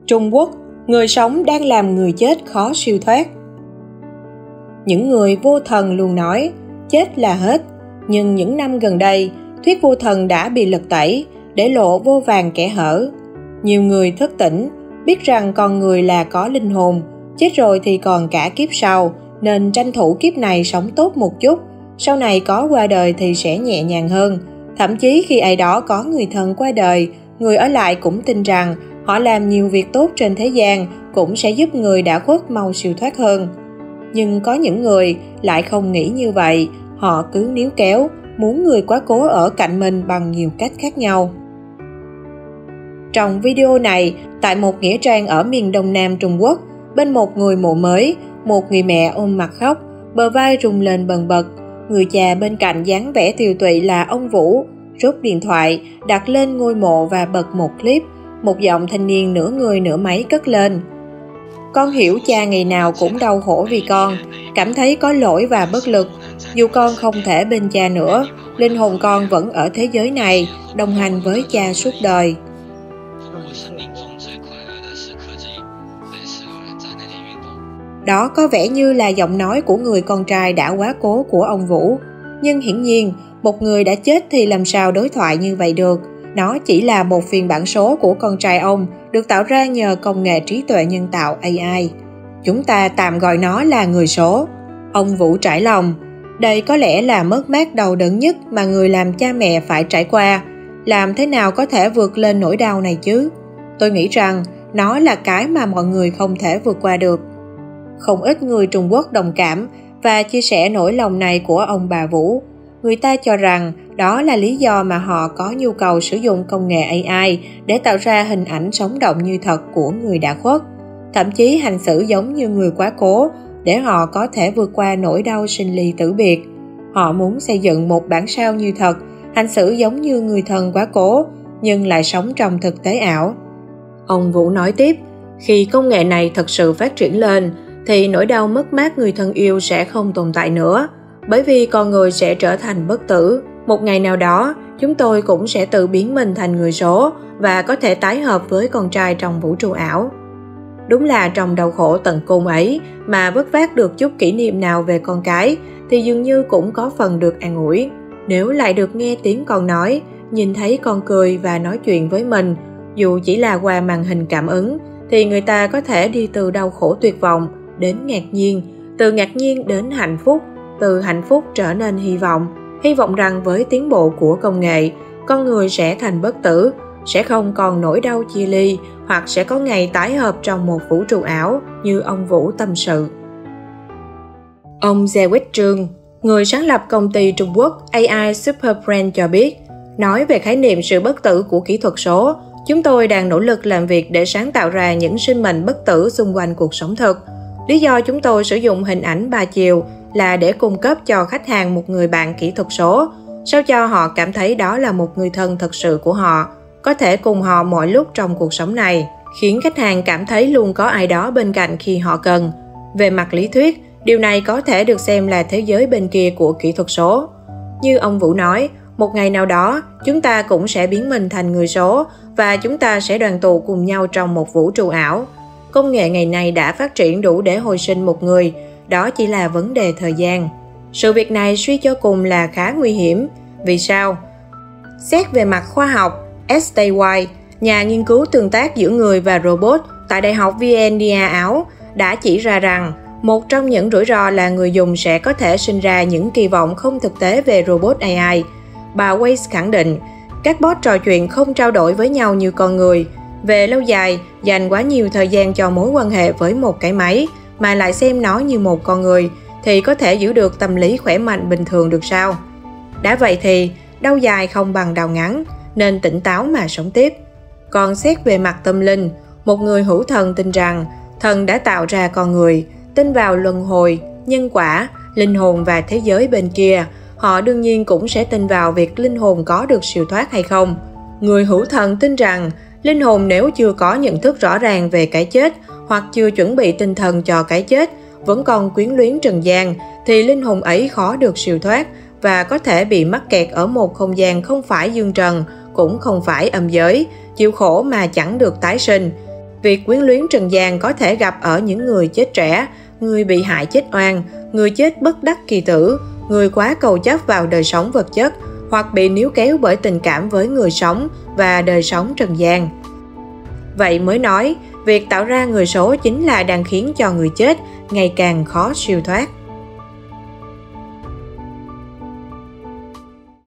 Trung Quốc, người sống đang làm người chết khó siêu thoát. Những người vô thần luôn nói, chết là hết. Nhưng những năm gần đây, thuyết vô thần đã bị lật tẩy, để lộ vô vàn kẽ hở. Nhiều người thức tỉnh, biết rằng con người là có linh hồn, chết rồi thì còn cả kiếp sau, nên tranh thủ kiếp này sống tốt một chút, sau này có qua đời thì sẽ nhẹ nhàng hơn. Thậm chí khi ai đó có người thân qua đời, người ở lại cũng tin rằng họ làm nhiều việc tốt trên thế gian cũng sẽ giúp người đã khuất mau siêu thoát hơn. Nhưng có những người lại không nghĩ như vậy, họ cứ níu kéo, muốn người quá cố ở cạnh mình bằng nhiều cách khác nhau. Trong video này, tại một nghĩa trang ở miền Đông Nam Trung Quốc, bên một ngôi mộ mới, một người mẹ ôm mặt khóc, bờ vai rung lên bần bật. Người cha bên cạnh dáng vẻ tiều tụy là ông Vũ, rút điện thoại, đặt lên ngôi mộ và bật một clip. Một giọng thanh niên nửa người nửa máy cất lên. Con hiểu cha ngày nào cũng đau khổ vì con, cảm thấy có lỗi và bất lực. Dù con không thể bên cha nữa, linh hồn con vẫn ở thế giới này, đồng hành với cha suốt đời. Đó có vẻ như là giọng nói của người con trai đã quá cố của ông Vũ. Nhưng hiển nhiên, một người đã chết thì làm sao đối thoại như vậy được. Nó chỉ là một phiên bản số của con trai ông, được tạo ra nhờ công nghệ trí tuệ nhân tạo AI. Chúng ta tạm gọi nó là người số. Ông Vũ trải lòng. Đây có lẽ là mất mát đau đớn nhất mà người làm cha mẹ phải trải qua. Làm thế nào có thể vượt lên nỗi đau này chứ? Tôi nghĩ rằng nó là cái mà mọi người không thể vượt qua được. Không ít người Trung Quốc đồng cảm và chia sẻ nỗi lòng này của ông bà Vũ. Người ta cho rằng đó là lý do mà họ có nhu cầu sử dụng công nghệ AI để tạo ra hình ảnh sống động như thật của người đã khuất. Thậm chí hành xử giống như người quá cố để họ có thể vượt qua nỗi đau sinh ly tử biệt. Họ muốn xây dựng một bản sao như thật, hành xử giống như người thân quá cố, nhưng lại sống trong thực tế ảo. Ông Vũ nói tiếp, khi công nghệ này thật sự phát triển lên, thì nỗi đau mất mát người thân yêu sẽ không tồn tại nữa, bởi vì con người sẽ trở thành bất tử. Một ngày nào đó, chúng tôi cũng sẽ tự biến mình thành người số và có thể tái hợp với con trai trong vũ trụ ảo. Đúng là trong đau khổ tận cùng ấy mà vất vát được chút kỷ niệm nào về con cái thì dường như cũng có phần được an ủi. Nếu lại được nghe tiếng con nói, nhìn thấy con cười và nói chuyện với mình, dù chỉ là qua màn hình cảm ứng, thì người ta có thể đi từ đau khổ tuyệt vọng đến ngạc nhiên, từ ngạc nhiên đến hạnh phúc, từ hạnh phúc trở nên hy vọng rằng với tiến bộ của công nghệ, con người sẽ thành bất tử, sẽ không còn nỗi đau chia ly hoặc sẽ có ngày tái hợp trong một vũ trụ ảo như ông Vũ tâm sự. Ông Zewit Trương, người sáng lập công ty Trung Quốc AI Superbrain cho biết, nói về khái niệm sự bất tử của kỹ thuật số, chúng tôi đang nỗ lực làm việc để sáng tạo ra những sinh mệnh bất tử xung quanh cuộc sống thực. Lý do chúng tôi sử dụng hình ảnh 3 chiều là để cung cấp cho khách hàng một người bạn kỹ thuật số, sao cho họ cảm thấy đó là một người thân thật sự của họ, có thể cùng họ mọi lúc trong cuộc sống này, khiến khách hàng cảm thấy luôn có ai đó bên cạnh khi họ cần. Về mặt lý thuyết, điều này có thể được xem là thế giới bên kia của kỹ thuật số. Như ông Vũ nói, một ngày nào đó, chúng ta cũng sẽ biến mình thành người số và chúng ta sẽ đoàn tụ cùng nhau trong một vũ trụ ảo. Công nghệ ngày nay đã phát triển đủ để hồi sinh một người, đó chỉ là vấn đề thời gian. Sự việc này suy cho cùng là khá nguy hiểm. Vì sao? Xét về mặt khoa học, STY, nhà nghiên cứu tương tác giữa người và robot tại Đại học Vienna Áo, đã chỉ ra rằng một trong những rủi ro là người dùng sẽ có thể sinh ra những kỳ vọng không thực tế về robot AI. Bà Weiss khẳng định, các bot trò chuyện không trao đổi với nhau như con người. Về lâu dài, dành quá nhiều thời gian cho mối quan hệ với một cái máy mà lại xem nó như một con người thì có thể giữ được tâm lý khỏe mạnh bình thường được sao? Đã vậy thì, đau dài không bằng đau ngắn, nên tỉnh táo mà sống tiếp. Còn xét về mặt tâm linh, một người hữu thần tin rằng thần đã tạo ra con người, tin vào luân hồi, nhân quả, linh hồn và thế giới bên kia. Họ đương nhiên cũng sẽ tin vào việc linh hồn có được siêu thoát hay không. Người hữu thần tin rằng linh hồn nếu chưa có nhận thức rõ ràng về cái chết hoặc chưa chuẩn bị tinh thần cho cái chết, vẫn còn quyến luyến trần gian, thì linh hồn ấy khó được siêu thoát và có thể bị mắc kẹt ở một không gian không phải dương trần, cũng không phải âm giới, chịu khổ mà chẳng được tái sinh. Việc quyến luyến trần gian có thể gặp ở những người chết trẻ, người bị hại chết oan, người chết bất đắc kỳ tử, người quá cầu chấp vào đời sống vật chất, hoặc bị níu kéo bởi tình cảm với người sống và đời sống trần gian. Vậy mới nói, việc tạo ra người số chính là đang khiến cho người chết ngày càng khó siêu thoát.